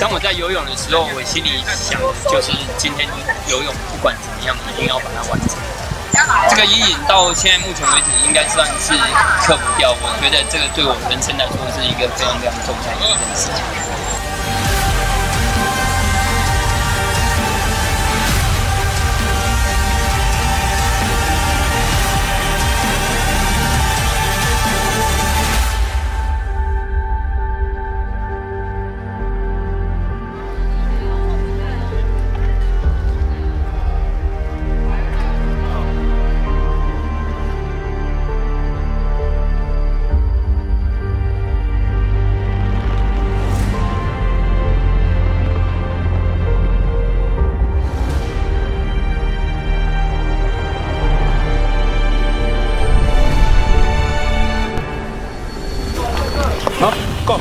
当我在游泳的时候，我心里想就是今天游泳不管怎么样，一定要把它完成。这个阴影到现在目前为止应该算是克服掉。我觉得这个对我人生来说是一个非常非常重大意义的事情。 好 ，Go！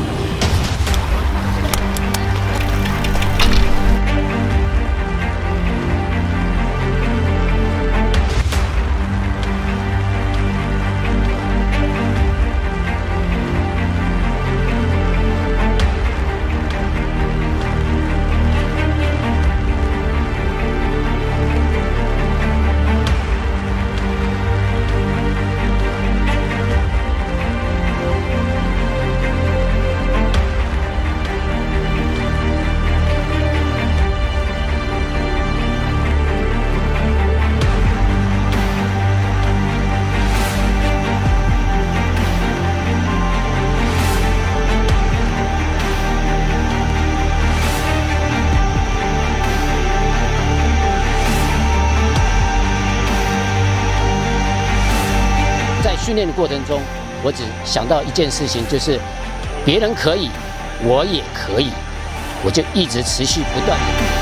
训练的过程中，我只想到一件事情，就是别人可以，我也可以，我就一直持续不断地。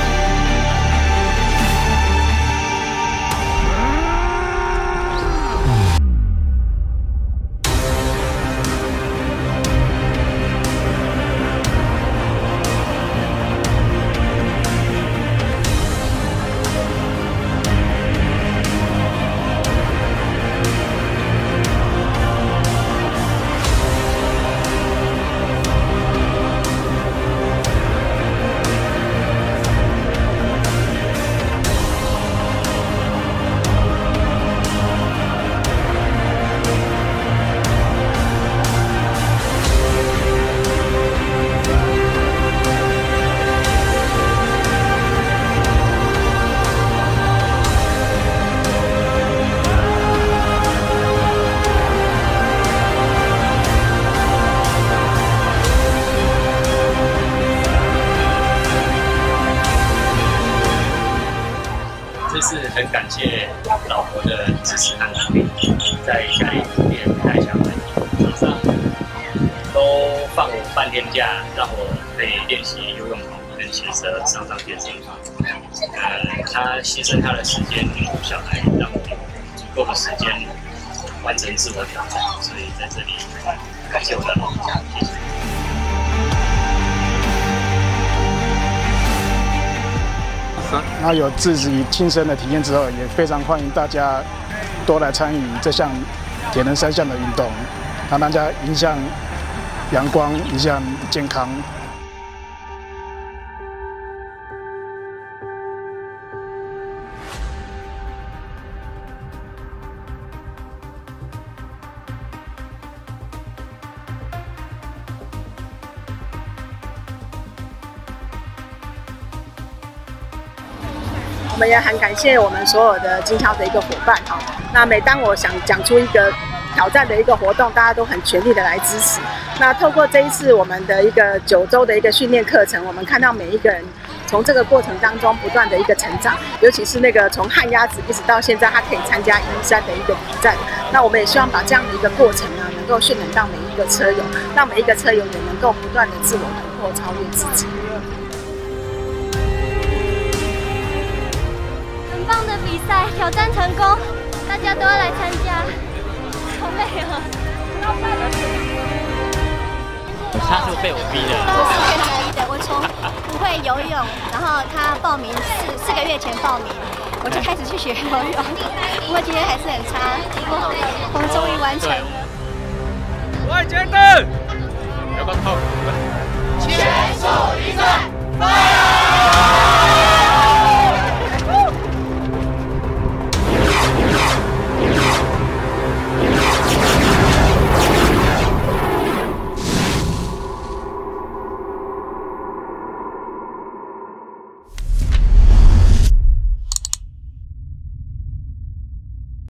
这次很感谢老婆的支持和鼓励，在家里也带小孩，早上都放我半天假，让我可以练习游泳跑跟骑车，上健身房。他牺牲他的时间照顾小孩，让我有足够的时间完成自我挑战，所以在这里感谢我的老婆，谢谢。 那有自己亲身的体验之后，也非常欢迎大家多来参与这项铁人三项的运动，让大家迎向阳光，迎向健康。 我们也很感谢我们所有的经销的一个伙伴哈。那每当我想讲出一个挑战的一个活动，大家都很全力的来支持。那透过这一次我们的一个9周的一个训练课程，我们看到每一个人从这个过程当中不断的一个成长，尤其是那个从旱鸭子一直到现在，他可以参加113的一个比赛。那我们也希望把这样的一个过程呢，能够渲染到每一个车友，让每一个车友也能够不断的自我突破、超越自己。 很棒的比赛，挑战成功，大家都要来参加，好累哦。 他是被我逼的。 我是跟他逼的，我从不会游泳，然后他报名4个月前报名，我就开始去学游泳，不过今天还是很差，不过我们终于完成。 我爱杰登。